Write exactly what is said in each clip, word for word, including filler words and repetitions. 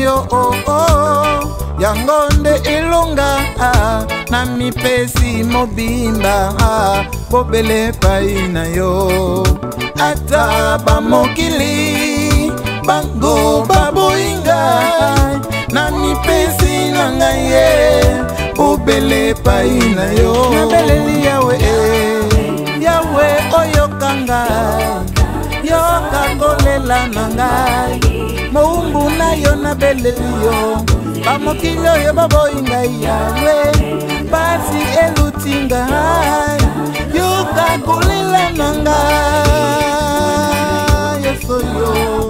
yo oh, oh. Yango nde elonga ah, na mipesi mobimba ah, bobele pai na yo. Ata bamokili bango baboinga na mipesi na ngaye bobele pai na yo. Nabeleli yawe yawe oyokanga yoka kolela na ngai moumbu na yo nabeleli yo. Bamokili yo baboinga yawe basi elutinga yoka kolela na ngai yeso yo.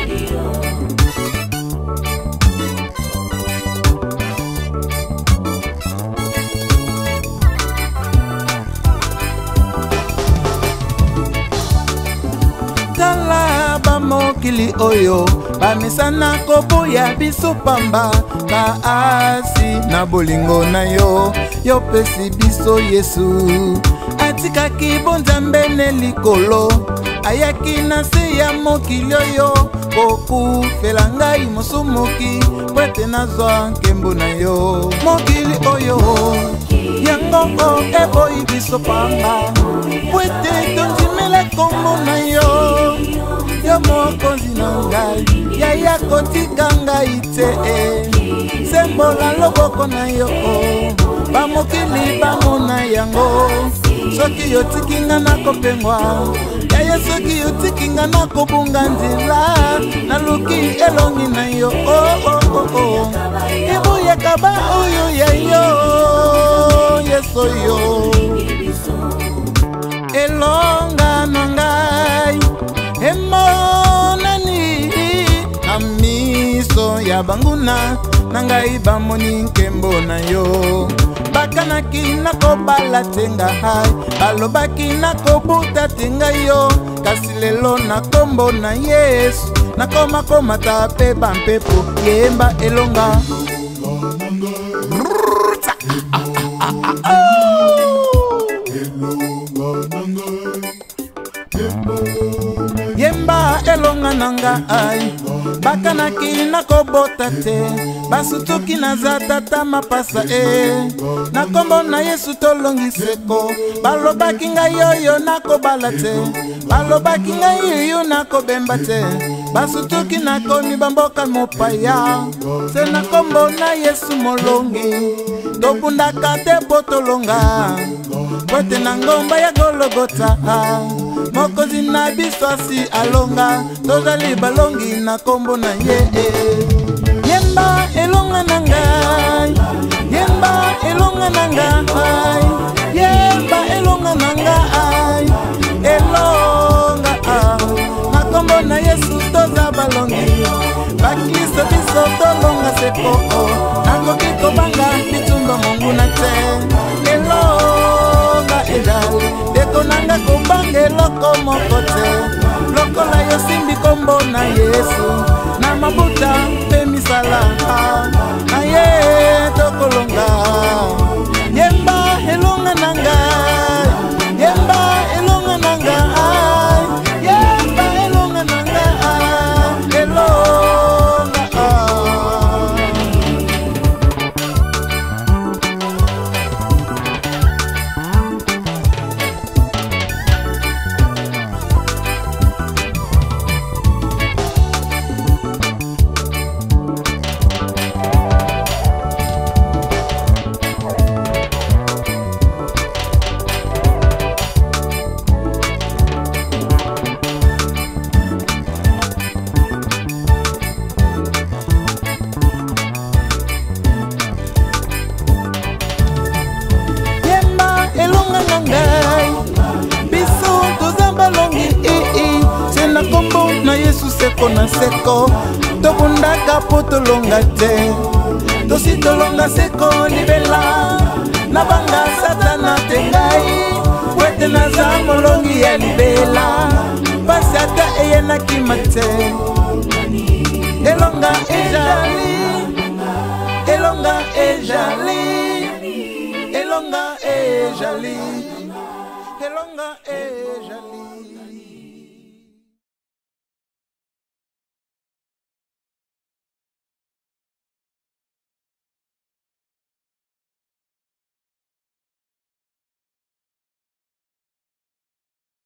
Tala bamokili oyo bamesana koboya biso pamba kaasi na bolingo na yo yopesi biso Yesu. Atikaki bonzambe ne likolo ayaki na se ya mokili oyo kokufela ngai mosomoki pwete nazwa nkembo na yo. Mokili oyo yango eboyi biso pamba pwete tonzimela kombo na yo. Yo mokonzi na ngai yaya kotika ngai te sembola loboko na yo bamokili bamona yango. Soki yotikinga na kopengwa yaya soki yotikinga na kobunga nzela naluki elongi na yo oh, oh, oh, oh. Ebuyaka ba oyo ya yo yeso yo elonga na ngai emonani na miso ya banguna na ngai bamoni nkembo na yo. Bakanaki na kobala tenga hai balobaki na kobuta tenga yo kasi lelo na kombo na Yesu nakoma komata pe bampepo yemba elonga. Yemba elonga nanga ai bakanaki na kobota te basutuki na zatata mapasa e na kombo na Yesu tolongi seko. Balobaki ngai yoyo na kobala te balobaki ngai yoyo na kobemba te basutuki na komi bamboka mopaya se na kombo na Yesu molongi tobundaka te botolonga kote na ngomba ya Gologota mokozi na biso asi alonga tozali balongi na kombo na ye. Yemba elonga na ngai yemba elonga na ngai yemba elonga na ngai elonga na kombo na Yesu toza balongi bakristo biso tolonga seko nakoki kobanga bitumba monguna te elonga ezali dekonanga kobanga eloko moko te lokola yosimbi kombo na Yesu na mabuta mpe misala na ye tokolonga. Yemba elonga na ngai yemba elonga na ngai yemba elonga na ngai elonga seko na seko tobundaka po tolonga te tosi tolonga seko libela na banga satana tengai wete naza molongi ya libela pasi ata eyenaki mate elonga ejali elonga ejali elonga ejali elonga ejali